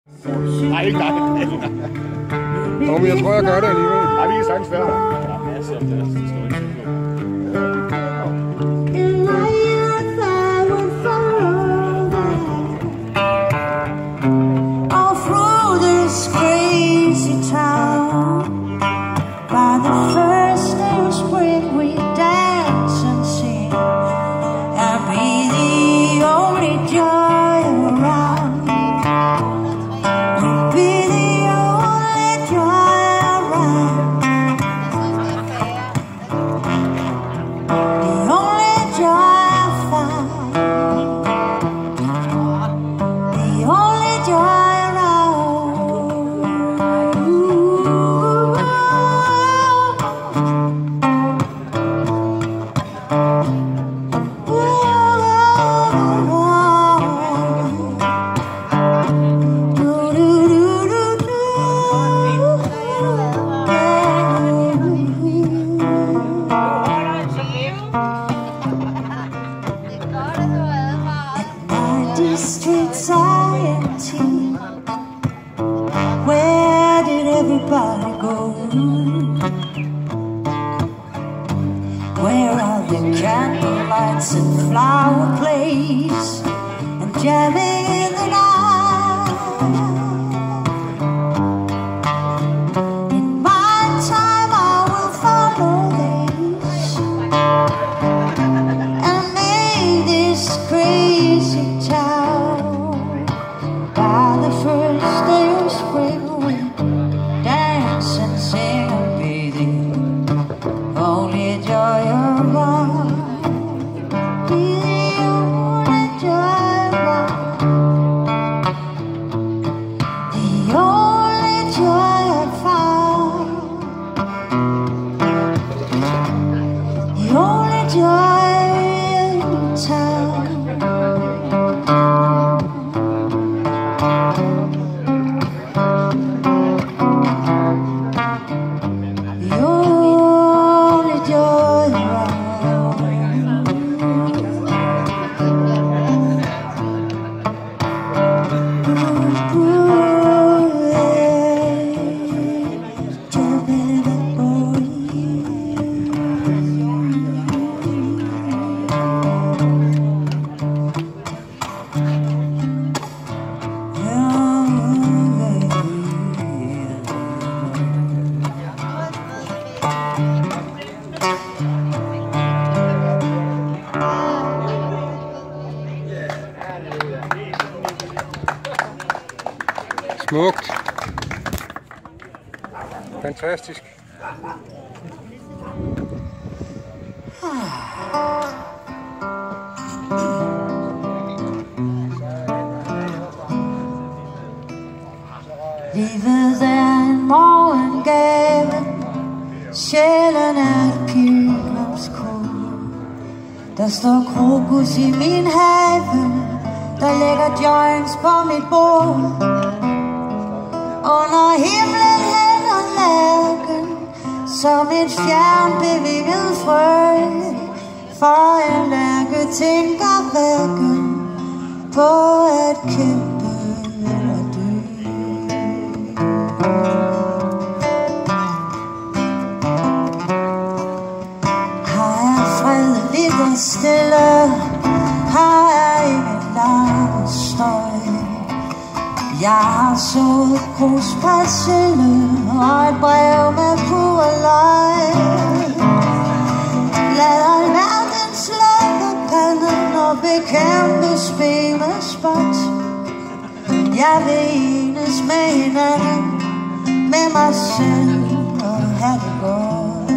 Nej, ikke dig. Men jeg tror, jeg gør det alligevel. Nej, vi kan sagtens være her. Der er masser af plads, det står ikke på. Where did everybody go? Where are the candlelights and flower plays and jamming in the night? In my time I will follow this and make this crazy town by the first day of spring. Dance and sing and be the only joy of life. Be the only joy of life. The only joy I find. The only joy in town. Smukt. Fantastisk. Livet er en morgengave, sjælen er et pilgrimskor. Der står krokus i min have, der ligger joints på mit bord. Under himlen hænger lærken, som et fjernbevæget frø. For en lærke tænker hverken på at kæmpe eller dø. Har jeg fredeligt og stille, har jeg ikke larmet støj. Jeg har sået kruspersille og et brev med purløg. Lad alverden slukke panden og bekæmpe spil med spot. Jeg vil enes med hinanden, med mig selv og have det godt.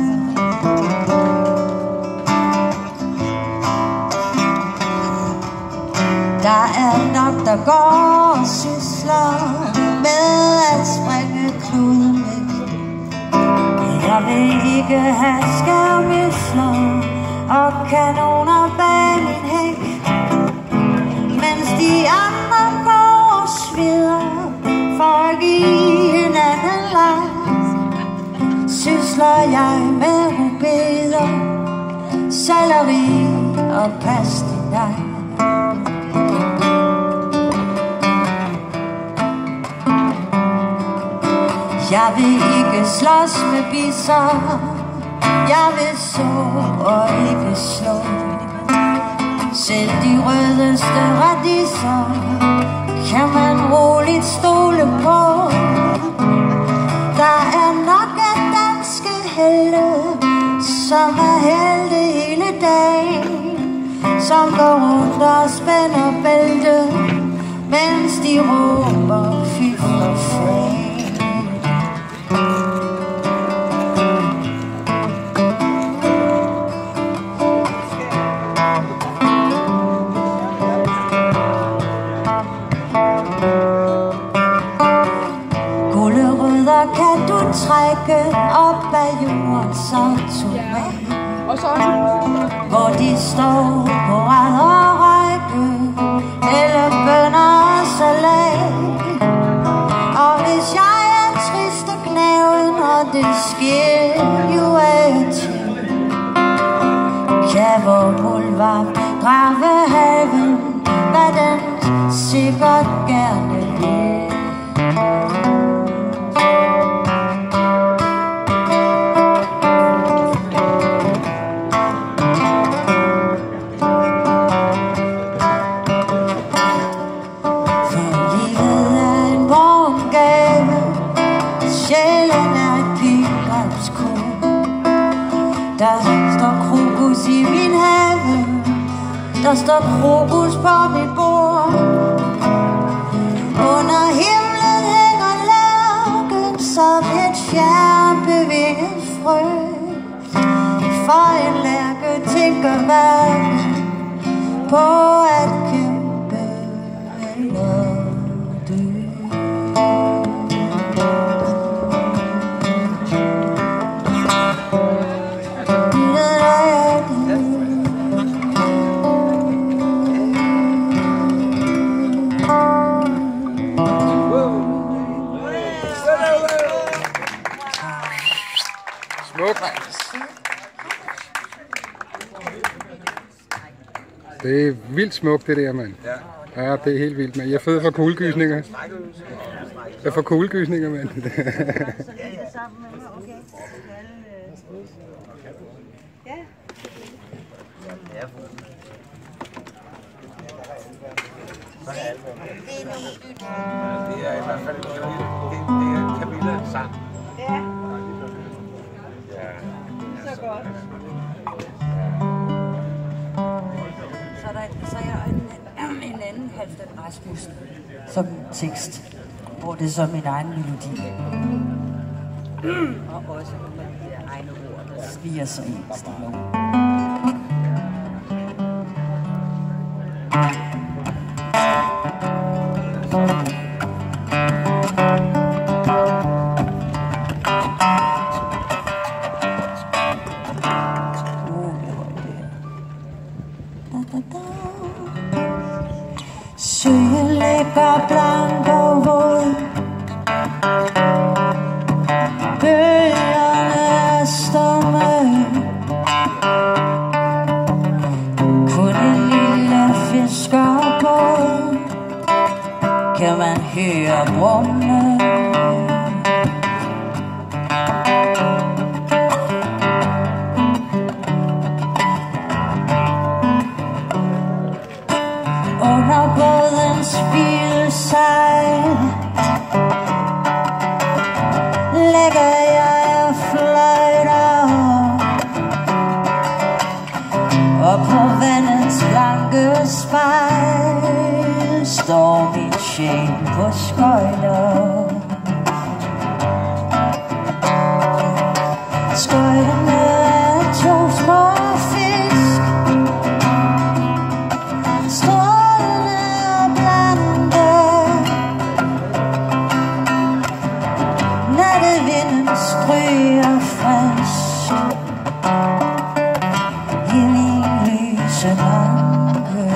Der er nok, der går og sysler med at springe kluden væk. Jeg vil ikke have skærmysler og kanoner bag min hæk. Mens de andre går og svider for at give hinanden leg, sysler jeg med rubeder, selleri og pastinaj. Jeg vil ikke slås med bisser, jeg vil så og ikke slå. Selv de rødeste radiser kan man roligt stole på. Der er nok af danske helte, som er helte hele dagen, som går rundt og spænder bælte, mens de råber fy for fanden. Kan du trække op af jordens automat, hvor de står på rad og række, eller bønner og salat. Og hvis jeg er trist og knæven, og det sker jo af og til, kan vor boulevard grave haven, hvad den sikkert gerne vil. Der står krokus i min have, der står krokus på mit bord. Under himlen hænger lærken som et fjernbevinget frø. For en lærke tænker hverken på at kæmpe eller dø. Det er vildt smukt, det der, mand. Ja, det er helt vildt, mand. Jeg får kuglegysninger. Jeg får kuglegysninger, mand. Det er i hvert fald det er Camilla sang. Ja. Så godt. Så er jeg en anden Halfdan Rasmussen som tekst, hvor det er så min egen melodi. Og også med de egne ord, der sviger sig ind stille ud. Søen ligger blank og våd, bølgerne er stumme, kun en lille fiskerbåd kan man høre brumme. Under bådens bilsejl lægger jeg og fløjter, og på vandets blanke spejl står min sjæl på skøjter. Skøjterne er to små fisk, stryger frisk i min lyse tanke.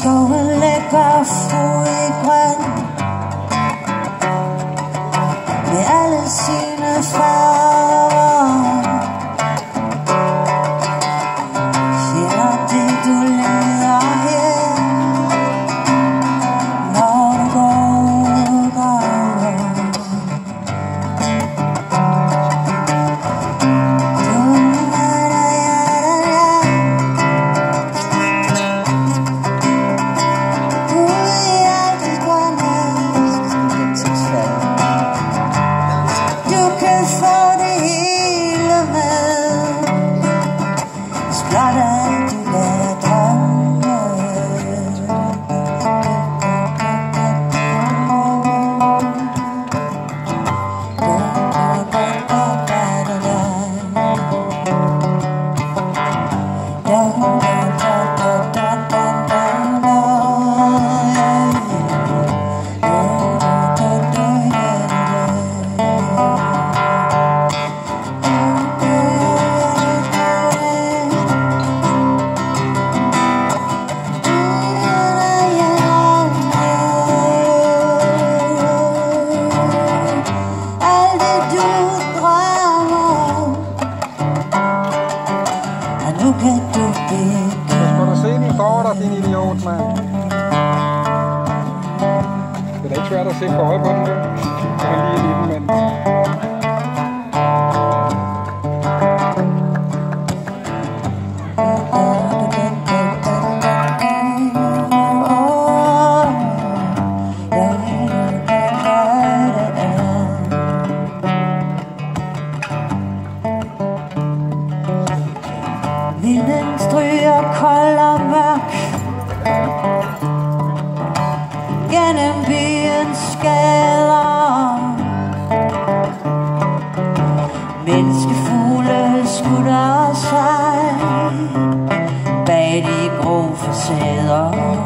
Skoven lægger frodig grøn med alle sine farver. Finder det du leder hen, når du går. Din idiot, mand. Det er da ikke svært at se for øje på den der. Jeg kan lige lide den, mand. Vinden stryger kold og mørk gennem byens gader. Menneskefugle skutter sig bag de grå facader.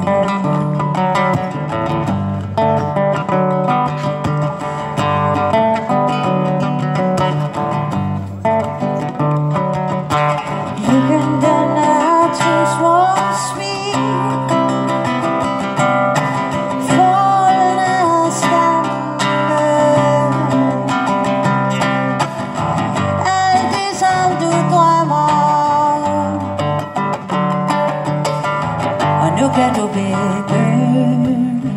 Nu kan du begynde.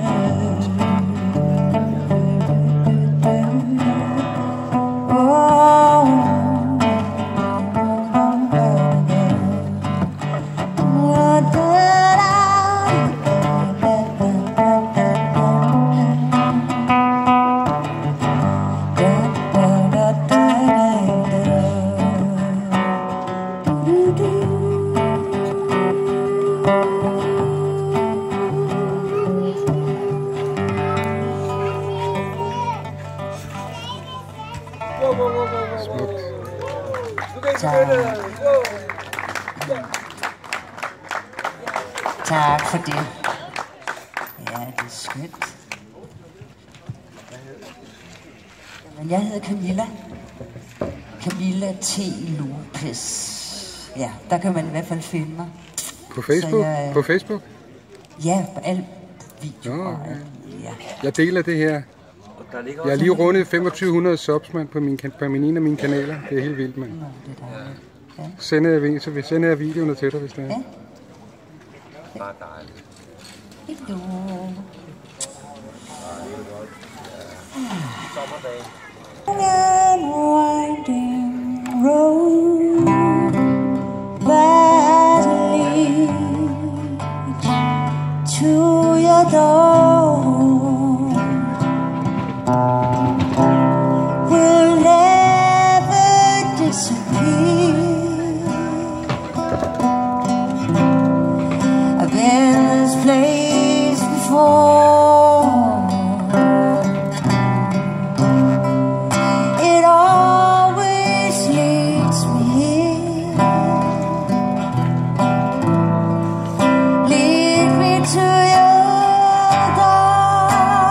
Tak for det. Ja, det er skønt. Men jeg hedder Camilla. Camilla T. Lopez. Ja, der kan man i hvert fald finde mig. På Facebook? På Facebook? Ja, på alle videoer. Okay. Ja. Jeg deler det her. Jeg har lige rundet 2500 subs, mand, på en af mine kanaler. Det er helt vildt, mand. Ja. Så vi sender jeg videoerne til dig, hvis det er. Ja. Bare dejligt. Hello. Sommerdag. And winding road that leads to your door will never disappear. I've been this place before. It always leads me here. Lead me to your door.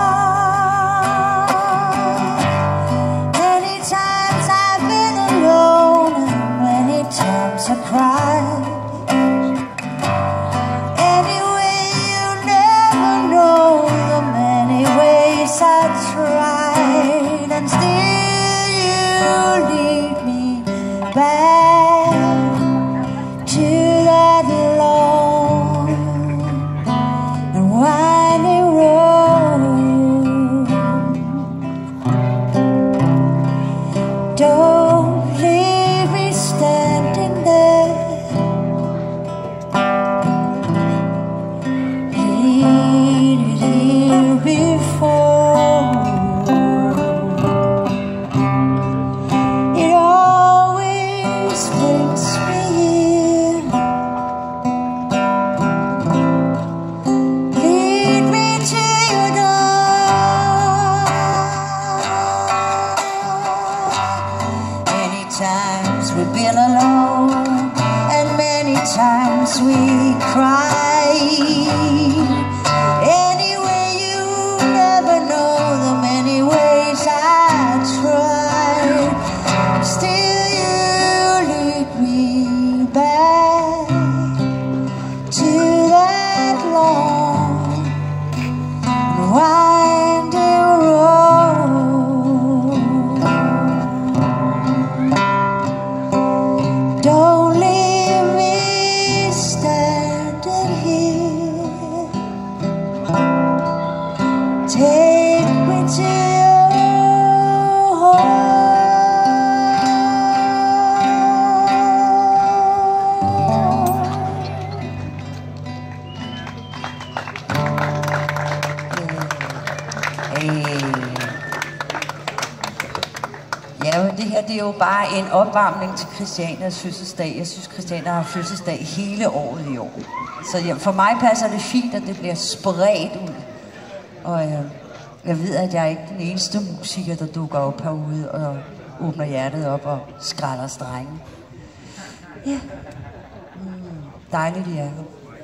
det er jo bare en opvarmning til Christianias fødselsdag. Jeg synes, Christiania har fødselsdag hele året i år. Så for mig passer det fint, at det bliver spredt ud. Og jeg ved, at jeg er ikke den eneste musiker, der dukker op herude og åbner hjertet op og skræller strengen. Ja. Dejligt, I er her.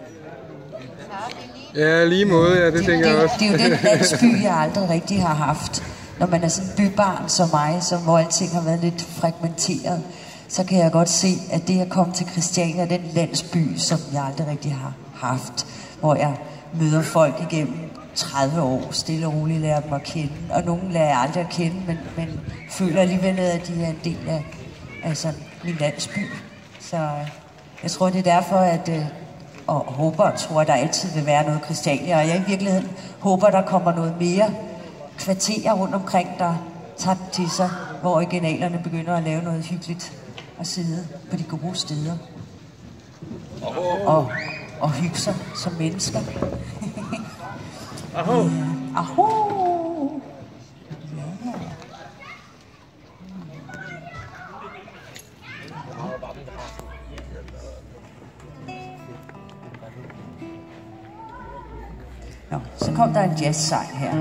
Ja, lige måde, ja, det tænker jeg også. Det er jo den landsby, jeg aldrig rigtig har haft. Når man er sådan en bybarn som mig, hvor alting har været lidt fragmenteret, så kan jeg godt se, at det at komme til Christiania er den landsby, som jeg aldrig rigtig har haft. Hvor jeg møder folk igennem 30 år, stille og roligt lærer dem at kende. Og nogen lærer jeg aldrig at kende, men føler alligevel, at de er en del af sådan min landsby. Så jeg tror, det er derfor, at og håber og tror, at der altid vil være noget Christiania. Og jeg i virkeligheden håber, der kommer noget mere kvarterer rundt omkring, der tager den til sig, hvor originalerne begynder at lave noget hyggeligt og sidde på de gode steder. Og hygge sig som mennesker. Aho! Aho! Nå, så kom der en jazzsang her.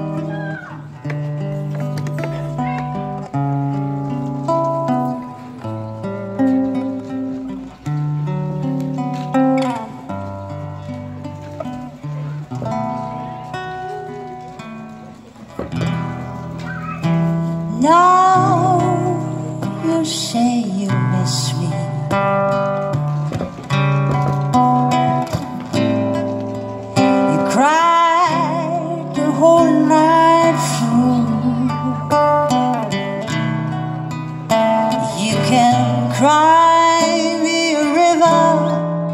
Now you say you miss me. You cried the whole night through. You can cry me a river,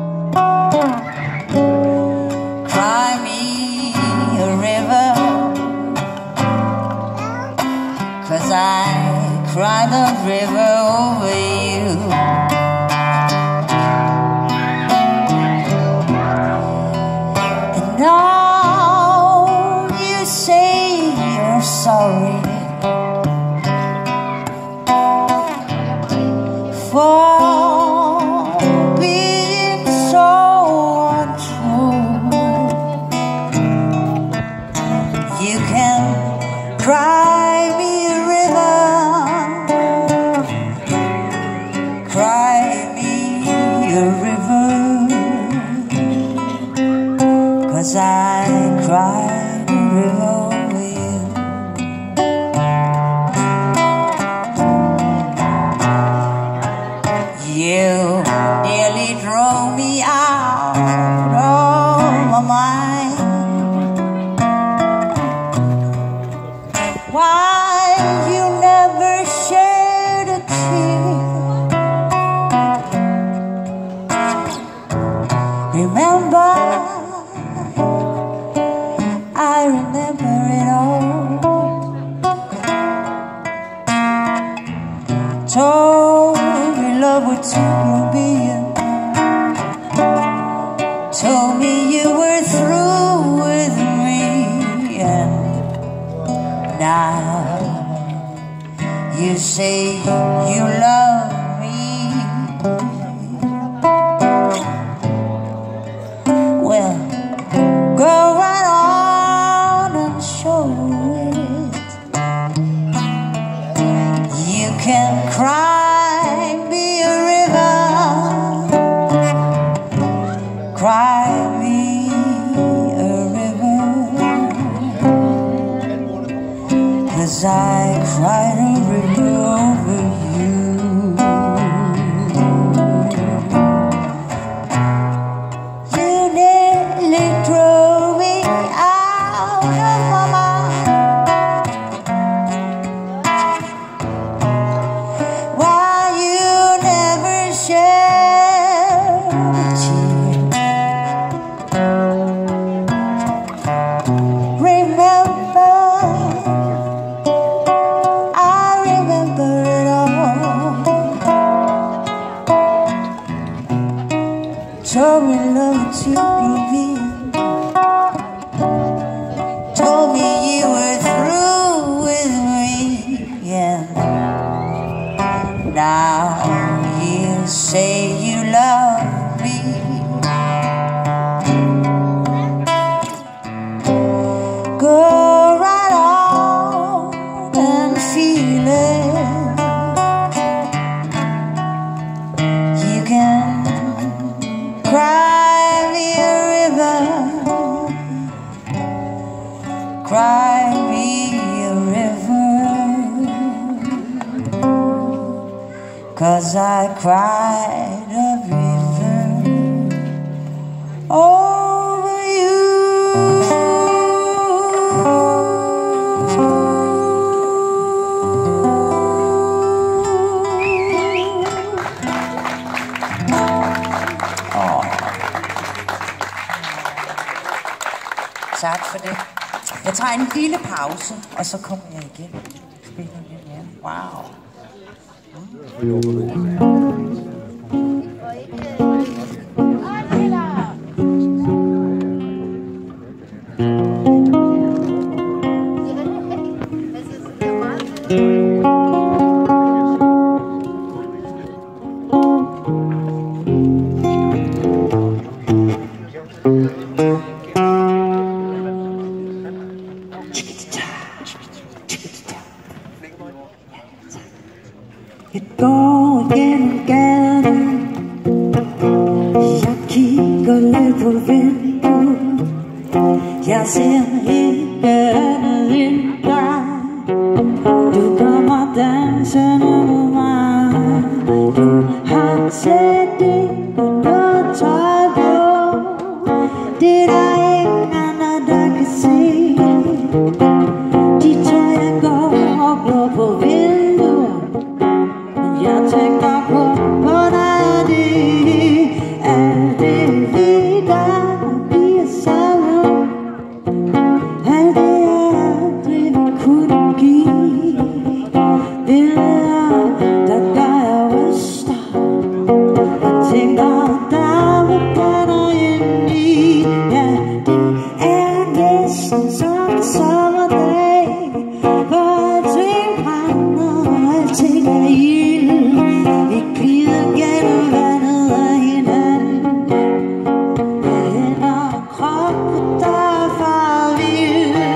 cry me a river, 'cause I cry the river over you. And now you say you're sorry for being so untrue. You can cry me a river, cry me a river, 'cause I cried a river over you. You nearly drove me out of my mind. Why you never shed a tear? Remember, I remember it all. Told me love would soon be in. Told me you were through with me, and now you say you love me. Well, go right on and show it. You can cry me a river, cry me a river, 'cause I cried a river over you. You nearly drove me out of my mind. Why you never shed a tear? Remember, I 'cause I cried a river over you. Tak for det. Jeg tager en lille pause, og så kommer jeg igen. Spiller lidt mere. Wow. Jeg går gennem gaden, jeg kigger lidt på vinduet, jeg ser ikke andet end dig. Du kommer dansende med mig, du har slet ikke noget tøj på, det er der ingen andre der kan se. De tror jeg går og blå på vinduet, jeg tænker på, hvordan er det, alt det vi der bliver sammen, alt det jeg aldrig kunne give, billeder, der gør jeg ryster, og tænker, der vil brænder ind i, ja, det er næsten som en sommerdag, hvor alting brænder, og alting er ild. Vi glider gennem vandet af hinanden, med hænder og kroppe, der er farlige.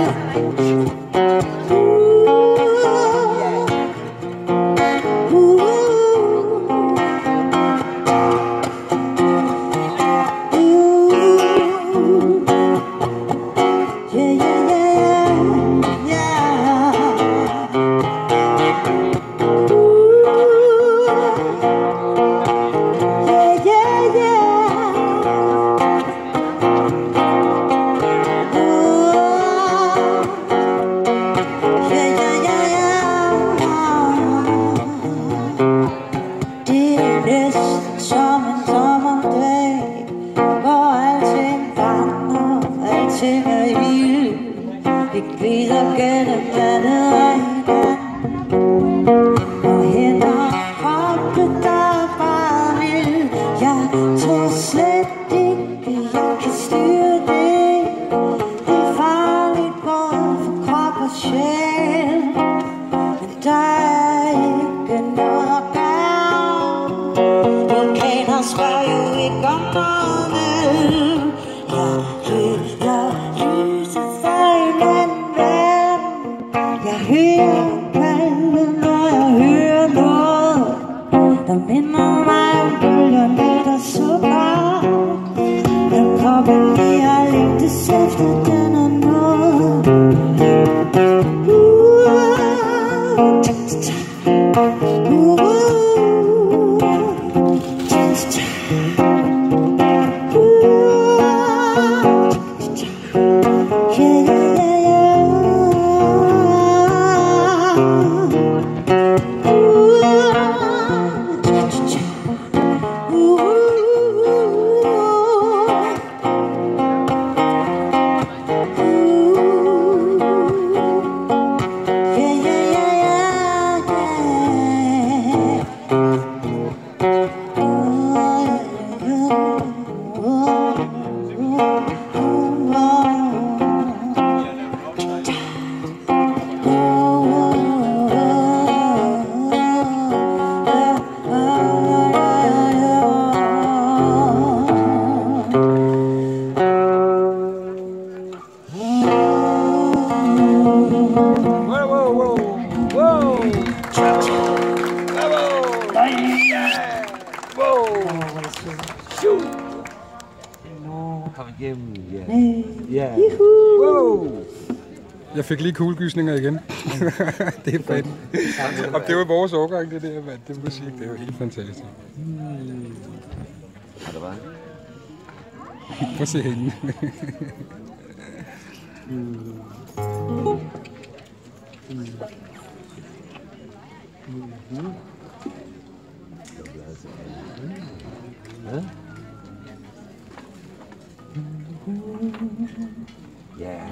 Jeg fik lige kuglegysninger igen. Det er fedt. Og det var vores årgang, det der, mand. Det musik, det er jo helt fantastisk. Har det været? Prøv at se hende. Ja.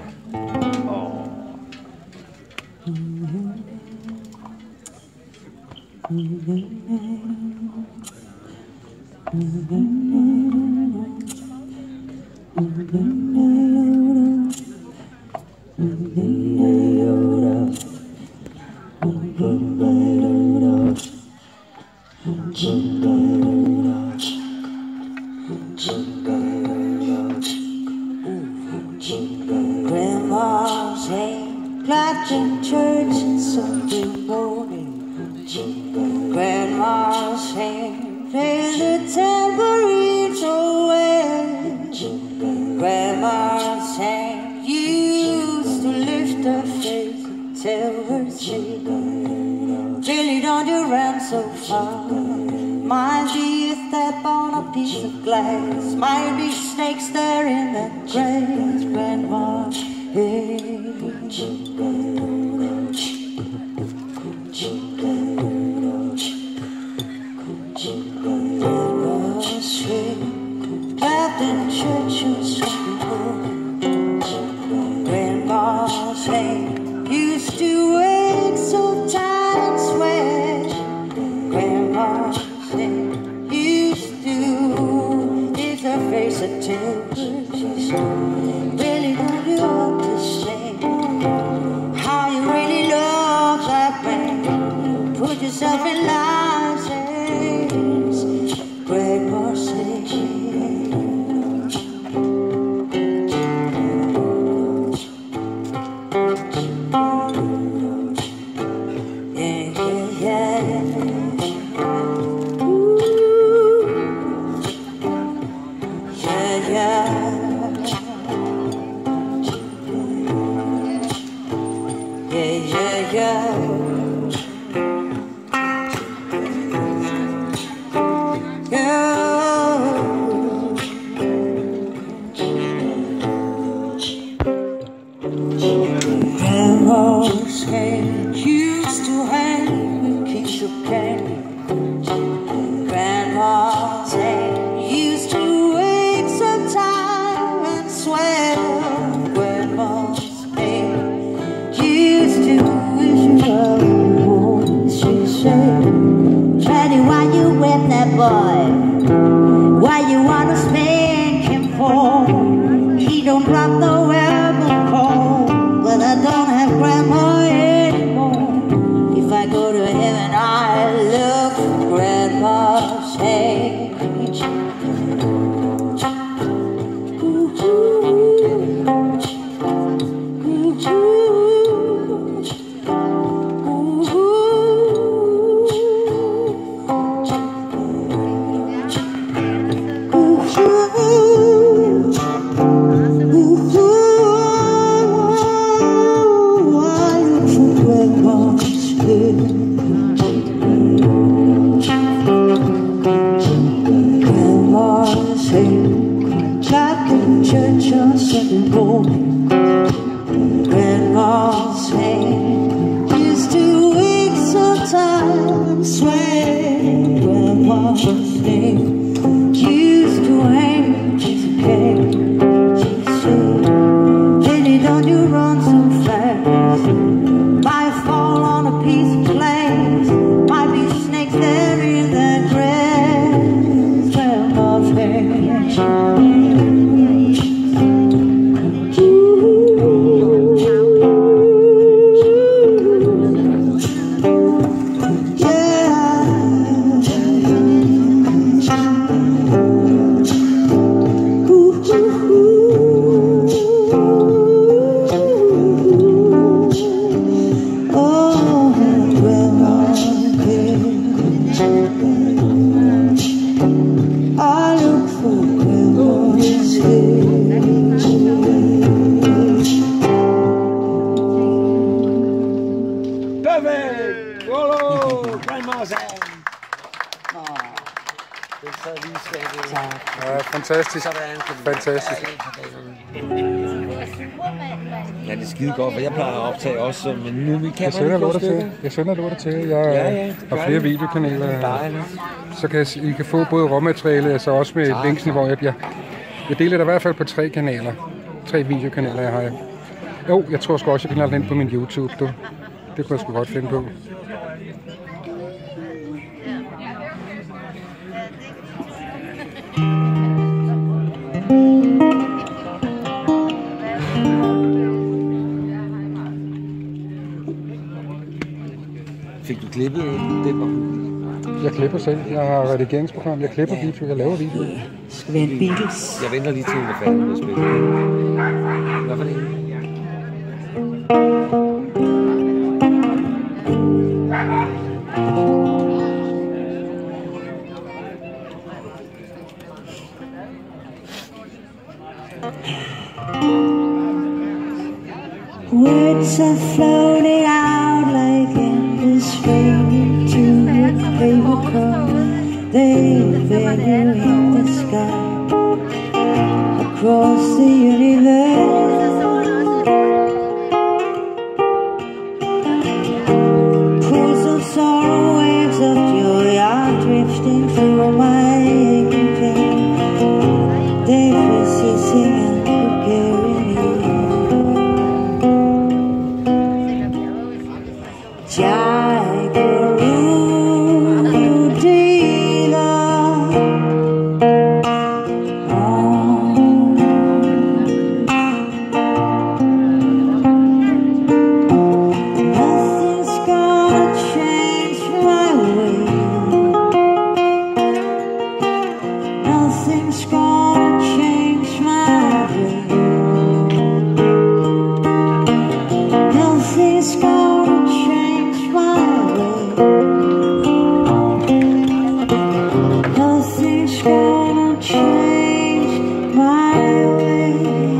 Grandma's hand clapped in church Sunday morning. Grandma's hand played the tambourine so well. Grandma's hand used to lift her face and tell her, say, Billy, don't you run so far. Might be a step on a piece of glass. Might be snakes there in the grass. Grandma, hey. Grandma's head clapped in church on Sunday morning. Grandma's hand used to wake so tired and sweat. Grandma's hand used to lift her face and tell her, she said, really don't you understand how you really love that man? Put yourself in life's hands. Grandma said, Grandma's hand used to hang with keys of candy. Grandma's hand used to wake so tired and sweat. Grandma's hand used to wish you Ja, fantastisk. Fantastisk. Ja, det er skide godt, for jeg plejer at optage også, men nu vi kan Jeg sender lortet til. Jeg sender lortet til. Jeg har flere videokanaler. Så kan I kan få både råmateriale, altså også med linksene, hvor jeg deler det i hvert fald på 3 kanaler. 3 videokanaler, jeg har. Jo, jeg tror sgu også, jeg kan lade den ind på min YouTube, du. Det kunne jeg sgu godt finde på. Fik du klippet det? Jeg klipper selv. Jeg har redigeringsprogram. Jeg klipper video. Jeg laver video. Skal vi have en Beatles? Jeg venter lige til, at det falder på spil. Hvad for det? Words are floating out like endless fading to a paper cup. They vary in the sky across the universe. Pools of sorrow, waves of joy are drifting through my aching pain. They persisting and carrying me. Jai Guru Deva Om. Nothing's gonna change my way. Nothing's gonna change my way. Nothing's gonna change my way. Nothing's gonna change my way.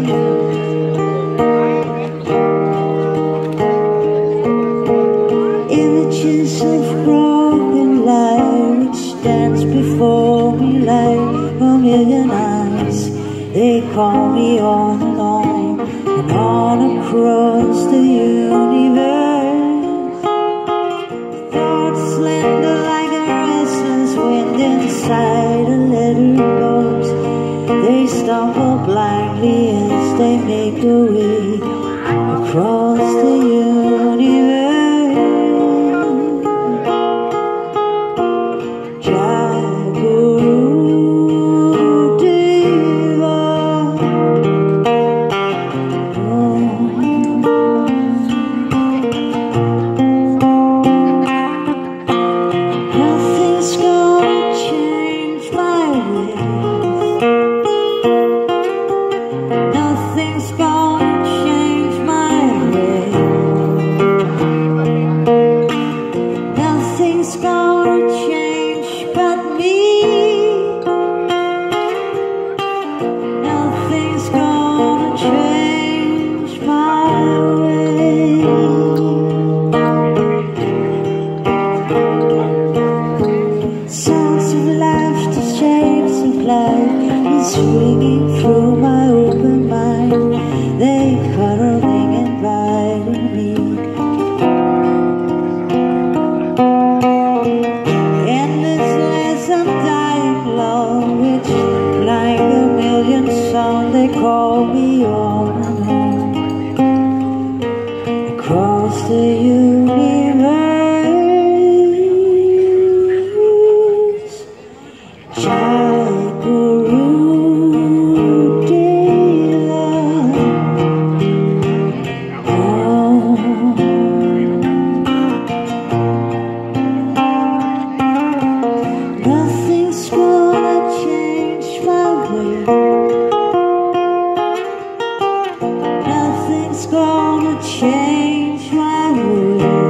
Images of broken light stands before me like a million eyes. They call me on and on across the universe. Thoughts slender like a restless wind inside a letter boat. They stumble blindly as they make their way across the universe. Jai Guru Deva Om. Nothing's gonna change my ways. Nothing's gonna change my ways. Nothing's gonna change but me. Nothing's gonna change my way. Sounds of laughter, shapes of life is ringing through my open mind. They cuddling and biting me. Endlessness of dying love, which like a million songs they call me on and on across the universe. Jai Guru Deva Om. Nothing's gonna change my way. Nothing's gonna change my way.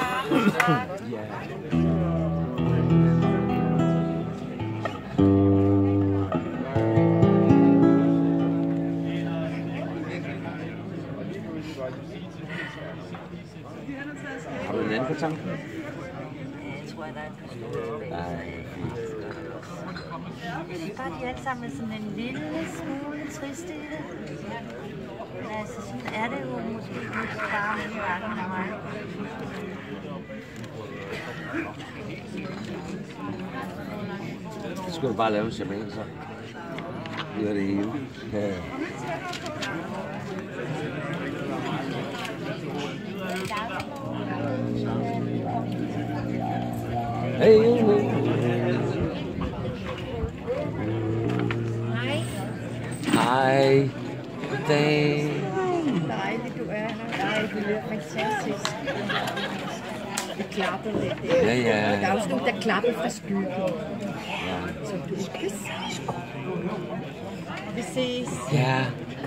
Har du en anden karton? Jeg tror, der er et par stykker. Jeg synes bare, de er alle sammen sådan en lille smule triste i det. Men altså, sådan er det jo måske lidt bare nogle gange med mig. Så skal du bare lave en shaman, så bliver det hele. Ja. Hey, hej. Goddag. Dejligt, du er her. Nej, det er fantastisk. Det klapper lidt. Ja, ja. Der er også nogen, der klapper fra skyggen. Ja. Så du kan se. Vi ses. Ja.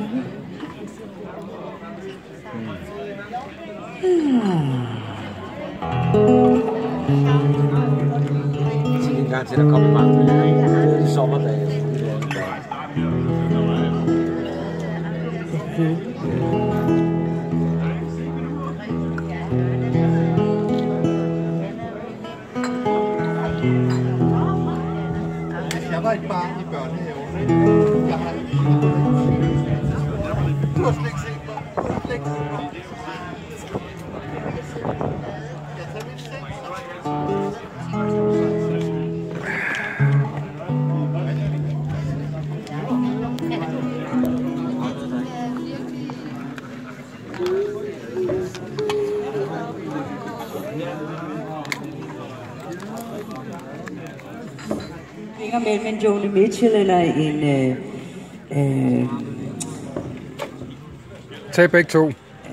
Sig en gang til, der kommer mange sommerdage. Jeg var et barn i børnehaven. Jeg har du har slet ikke set mig. Du har slet ikke set mig. Jeg tager mit mellem en Joni Mitchell eller en... Tag begge to.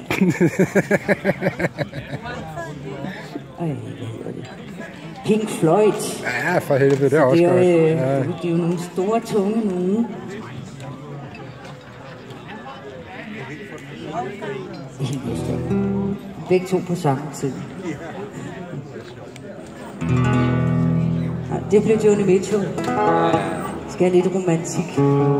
Pink Floyd. Ja, for helvede, det er også godt. Ja. Det er jo nogle store, tunge nogle. Begge to på samme tid. Ja, det blev Joni Mitchell. Skal have lidt romantik.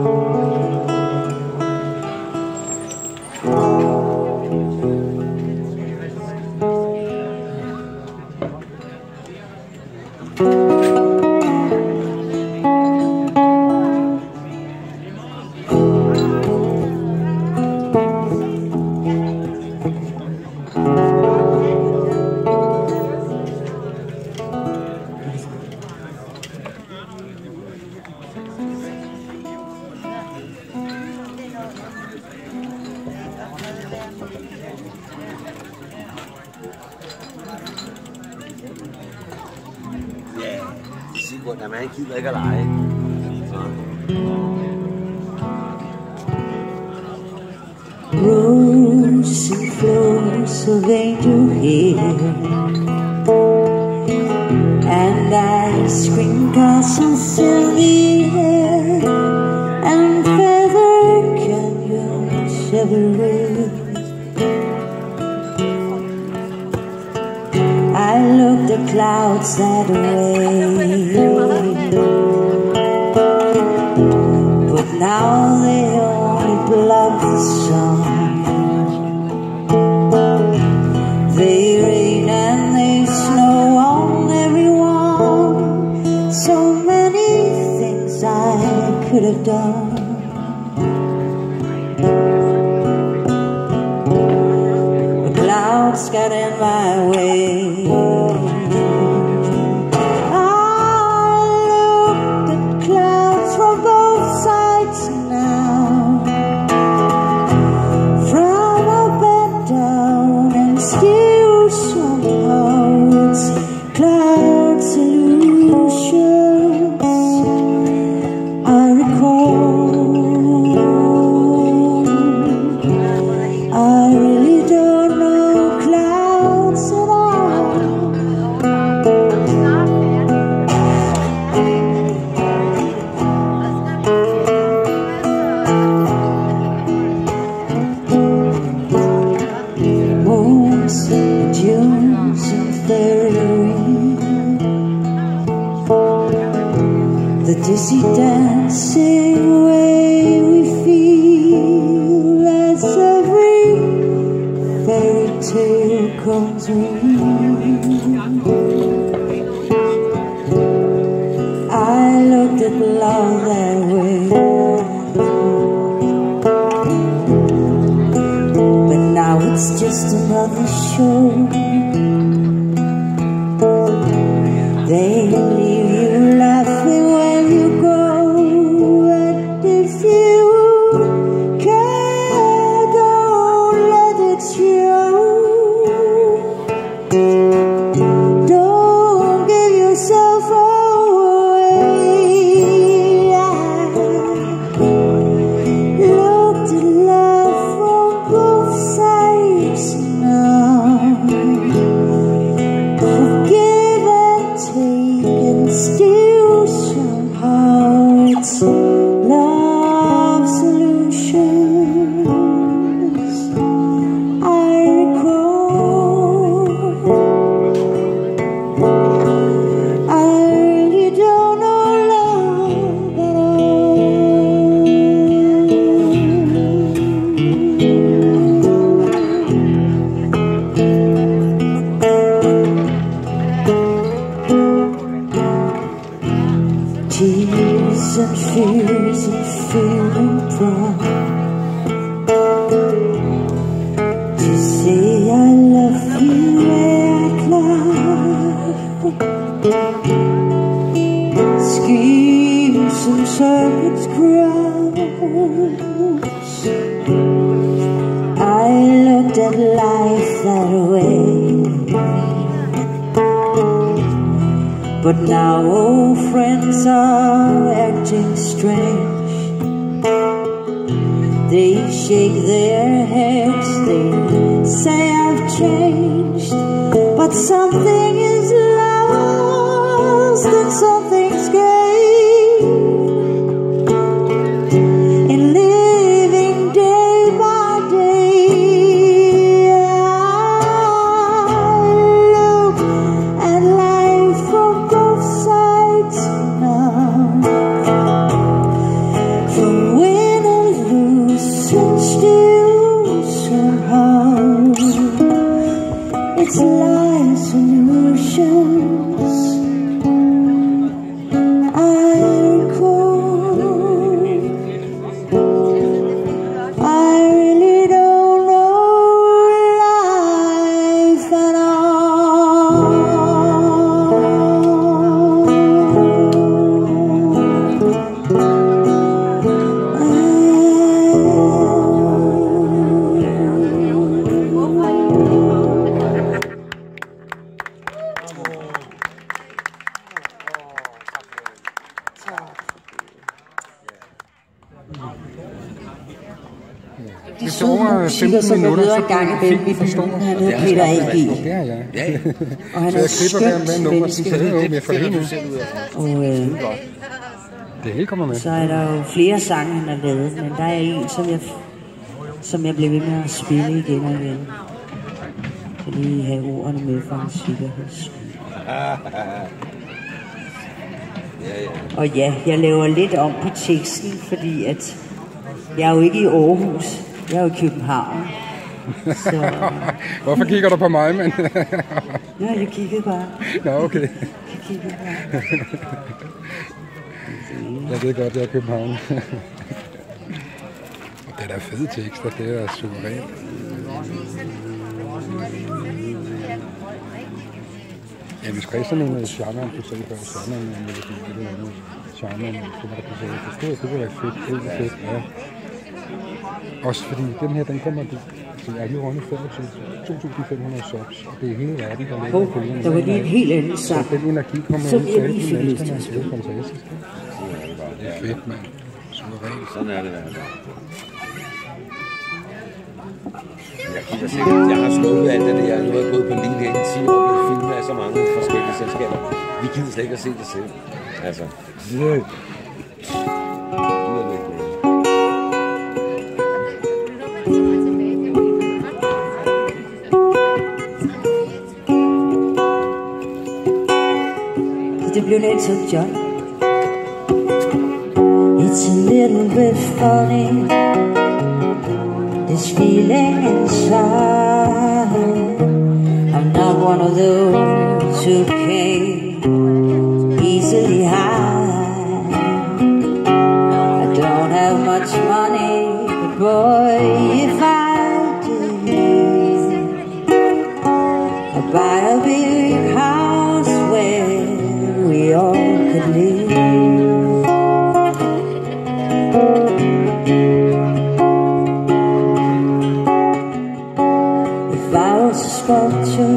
Sigurd, der man gider ikke at lege. Rose and flows of angel hair and ice cream castles in the air and feather canyons everywhere. I look the clouds that way, but now they only block the sun. They rain and they snow on everyone. So many things I could have done. The clouds got in my way. the dizzy dancing way we feel as every fairy tale comes real. I looked at love that way, but now it's just another show. They leave you laughing when you go, and if you care, don't let it show. Don't give yourself away. I looked at love from both sides now. Forgive and take, and still somehow it's love solutions. I recall, I really don't know love at all. Tears and fears and feeling proud to say I love you out loud. Schemes and circuits crowds. I looked at life that way, but now old friends are acting strange. They shake their heads, they say I've changed, but something is lost and something's gained in living day by day. I look at life from both sides now, from win and lose, and still somehow it's life solutions. I recall, I really don't know life at all. Det er over 15 minutter, så kan vi forstå. Han hedder Peter A.G. Ja, ja. Og han Så er jeg et klipper skønt hver nummer, så menneske. det er jo mere for det nu. Og Det hele kommer med. så er der jo flere sange, han har lavet, men der er en, som jeg blev ved med at spille igen og igen. Jeg kan lige have ordene med for en sikkerheds. Og ja, jeg laver lidt om på teksten, fordi at jeg er jo ikke i Aarhus, jeg er jo i København. Så Hvorfor kigger du på mig, mand? ja, jeg kiggede bare. Nå, okay. Jeg kiggede bare. Jeg ved godt, jeg er i København. Det er da fede tekster, det er suverænt. Ja, hvis Christian med genren, du sagde før, genren med eller andet, genren, det var der på sig. Det var fedt, det var fedt, ja. Også fordi den her, den kommer, så jeg er lige rundt 2.500 subs, og det er hele verden, der ligger på den. Der var lige en helt anden sang, Den energi kommer som ud jeg til alle lige de fik lyst mennesker, til at det er spille. fantastisk. Det er fedt, mand. Suverænt. Sådan er det, jeg har sluppet alt det der. Nu har jeg gået på linje i 10 år med film af så mange forskellige selskaber. Vi gider slet ikke at se det selv. Altså. Det blev lidt Elton John. It's a little bit funny, this feeling inside. I'm not one of those who can easily hide. I don't have much money, but boy, if I did, I'd buy a big house where we all could live. If I was a sculpture,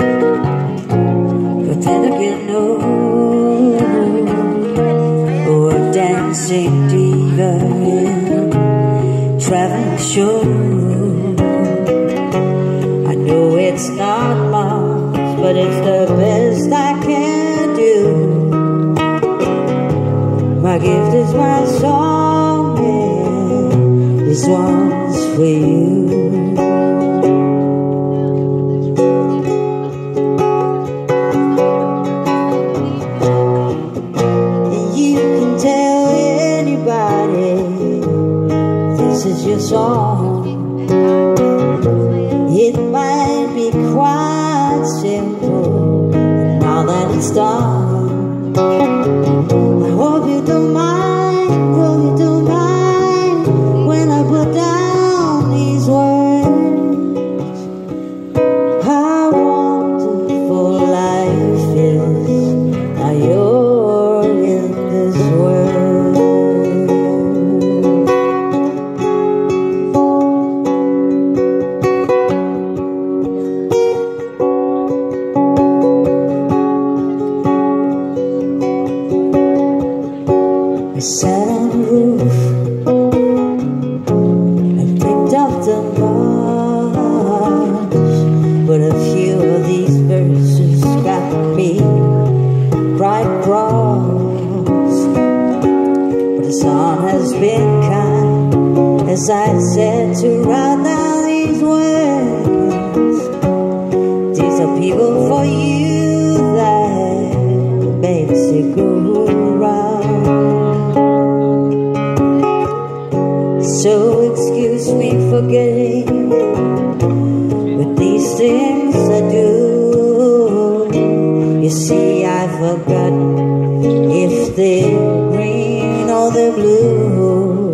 but then again no, or a dancing diva in traveling show. I know it's not much, but it's the best I can do. My gift is my song, yeah, this one's for you. Your song, it might be quite simple now that it's done. I hope you don't mind, hope you don't mind when I put down these words. How wonderful life is, now you're in this world. I sat on the roof and picked up the bars, but a few of these verses got me quite cross. But the sun has been kind, as I said, to write down these words. These are people for you that makes it go round. So excuse me for getting with these things I do. You see, I forgot if they're green or they're blue.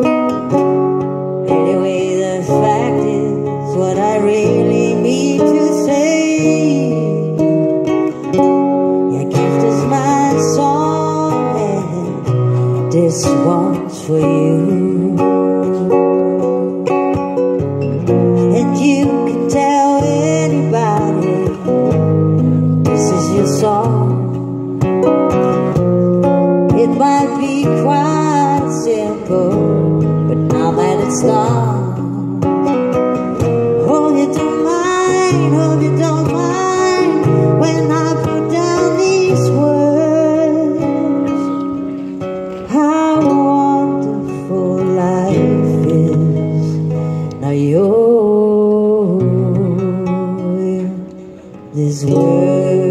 Anyway, the fact is what I really mean to say. Your gift is my song, and this one's for you. And you can tell anybody this is your song. It might be quite simple, but now that it's done, hope you don't mind, hope you don't mind when I put down these words. How wonderful life is, now you're in this world.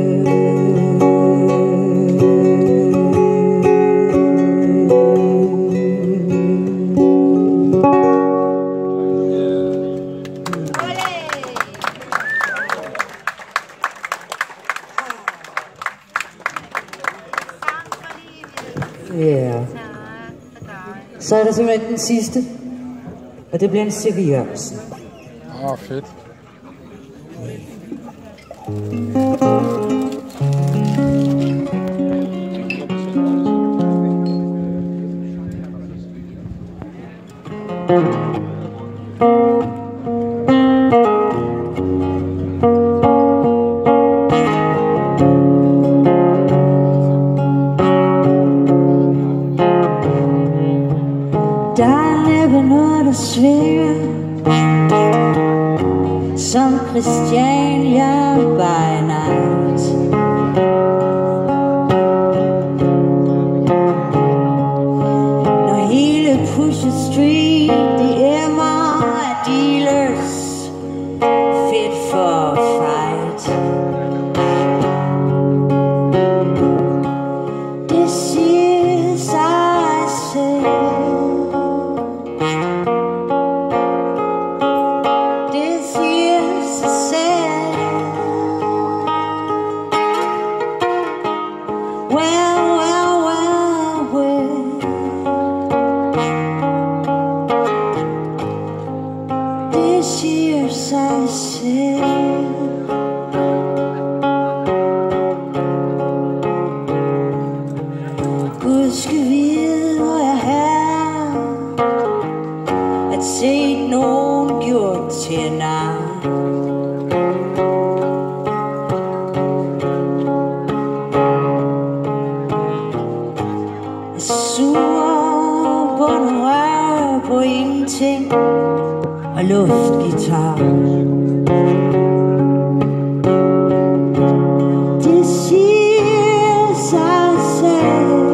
Ja. Så er der simpelthen den sidste, og det bliver en C.V. Jørgensen. Fedt. Der er næppe noget, der svinger som Christiania by night. Når hele Pusher Street, de emmer af dealers, fit for fight. This is I say, ingenting og luftgitar. Det siger sig selv.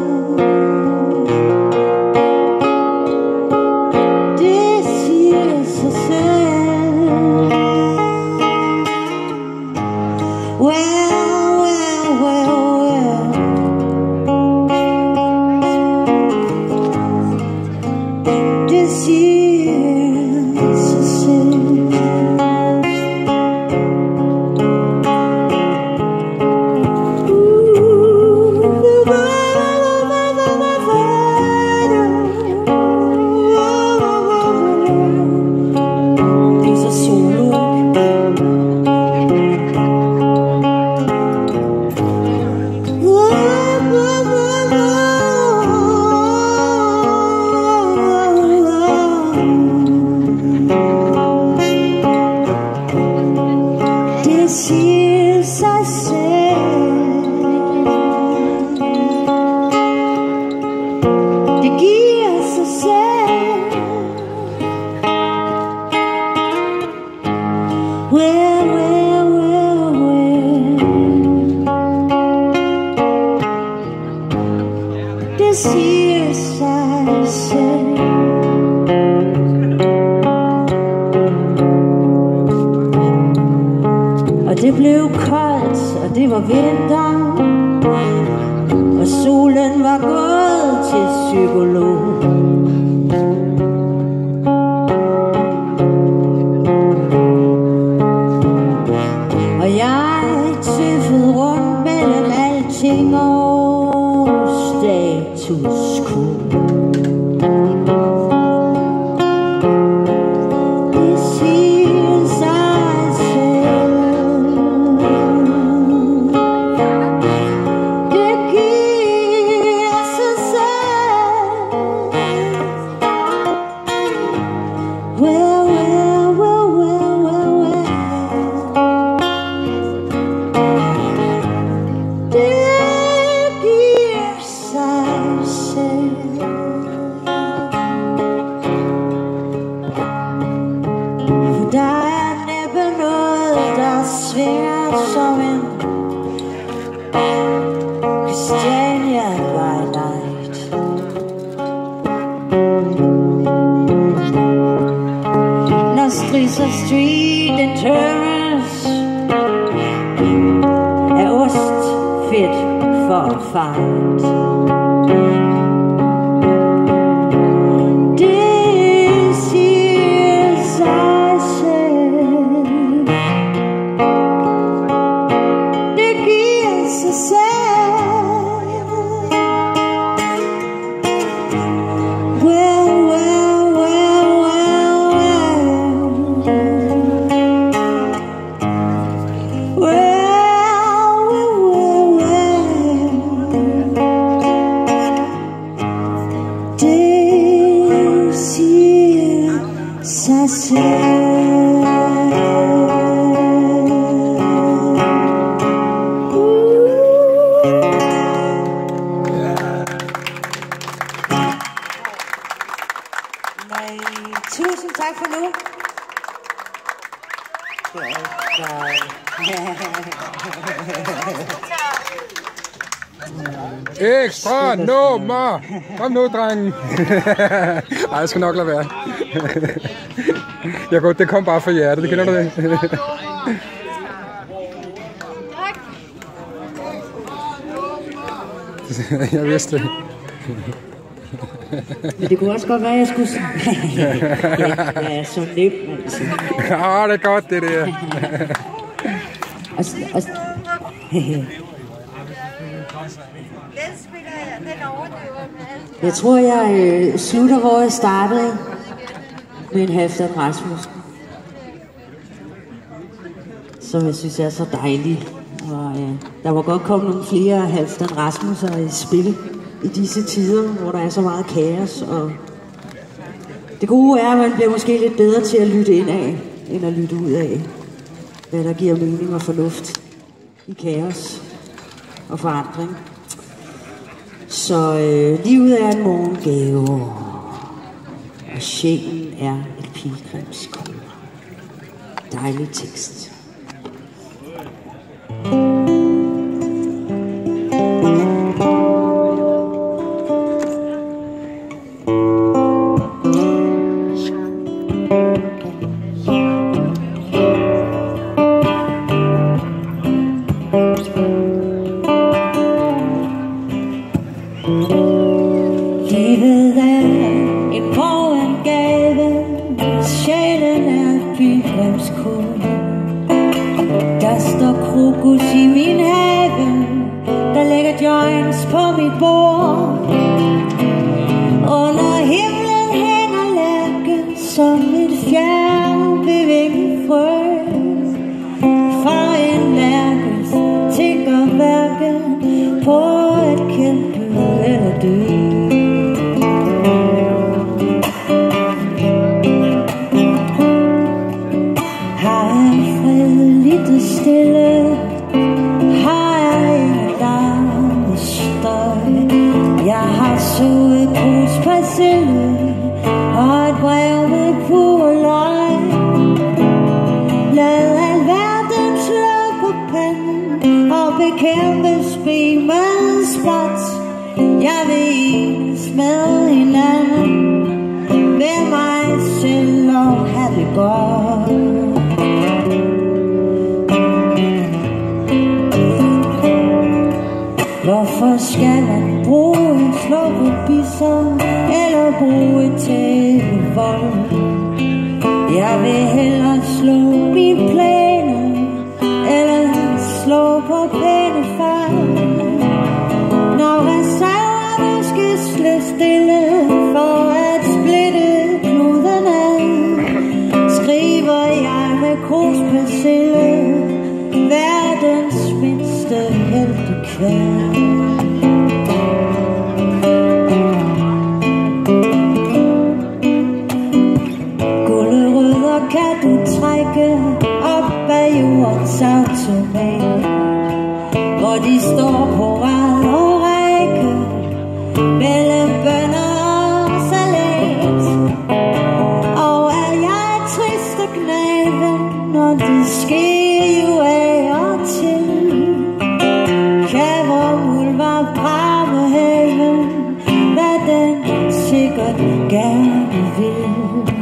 Det siger sig selv. Well, well, well, well. Det siger sig selv. Det blev koldt, og det var vinter, og solen var gået til psykolog. Og jeg tøffede rundt mellem alting og status quo. Street and Terrace er ost fedt for fight. Det siger sig selv. Det giver sig selv. Well, well, well, well, tusind tak for nu. Ekstra nummer! Kom nu, drengen! Ej, jeg skal nok lade være. Det kom bare fra hjertet, det kender du det? Jeg vidste det. Men det kunne også godt være, at jeg skulle sige, jeg er så nem, altså. Ja, det er godt, det der. Jeg tror, jeg slutter, hvor jeg startede med en Halfdan Rasmussen, som jeg synes er så dejlig. Og der var godt komme nogle flere Halfdan Rasmusser i spil i disse tider, hvor der er så meget kaos. Og det gode er, at man bliver måske lidt bedre til at lytte ind af, end at lytte ud af, hvad der giver mening og fornuft i kaos og forandring. Så livet er en morgengave, og sjælen er et pilgrimskor. Dejlig tekst. Livet er en borg, en gave, sjælen er et pilgrimskor. Der står krokus i min have, der ligger joints på mit bord. Under himlen hænger lærken som et fjernbevæget frø. For en lærkes tænker hverken på at kæmpe eller dø. Stille har jeg en larme støj. Jeg har sået krus persille og et brev med pur løg. Lad alverden slå på panden og bekæmpe spil med spot. Jeg vil enes med hinanden, med mig selv og have det godt. Hvorfor skal man bruge en slå på bisser eller bruge et tævevold? Jeg vil hellere slå mine planer eller slå på pæne fejl. Når reserverne skal slå stille for at splitte kluden ad, skriver jeg med kruspersille verdens mindste heltekvær. Gullerødder kan du trække op af jordens automat, hvor de står på rad og række mellem bønner og salat. Og er jeg trist og knaven, når det sker jo af og til. Kan vor muld var brammehaven, hvad den sikkert gerne vil.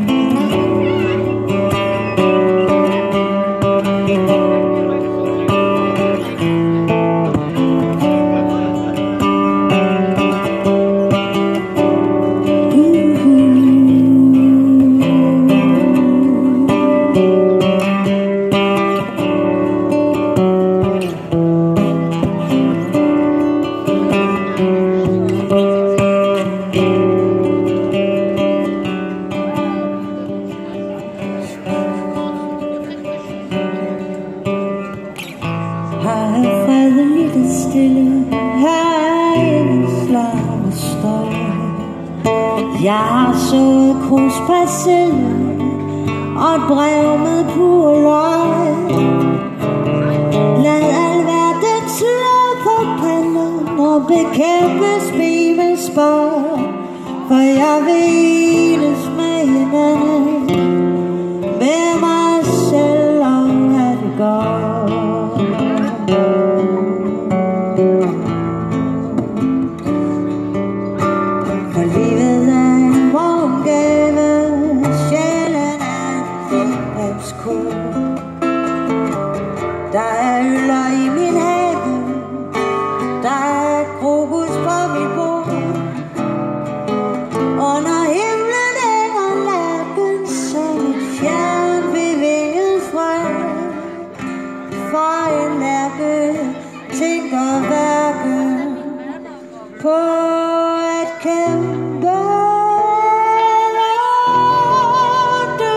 Jeg har sået kruspersille og et brev med pur løg. Lad alverden slå på panden og bekæmpe spimespår. For jeg vil enes med hinanden, med mig selv og have det godt. For livet er en morgengave, sjælen er et pilgrimskor. Der er øller i min have, der er krokus på mit bord. Under himlen hænger lærken som et fjernbevæget frø. For en lærke tænker hverken på at kæmpe eller dø.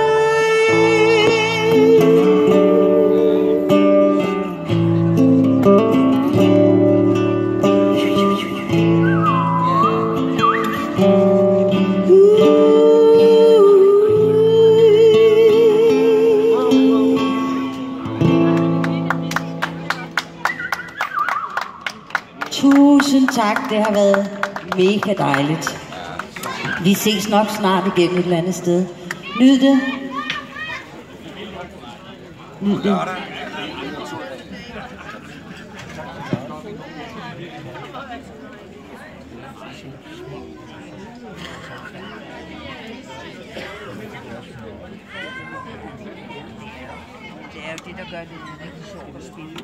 Tusind tak, det har været mega dejligt. Vi ses nok snart igen et eller andet sted. Nyd det. Nyd det. Det er jo det, der gør det rigtig sjovt at spille.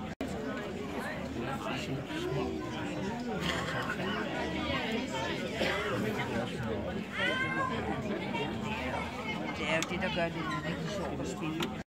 Det er jo det, der gør det rigtig sjovt at spille.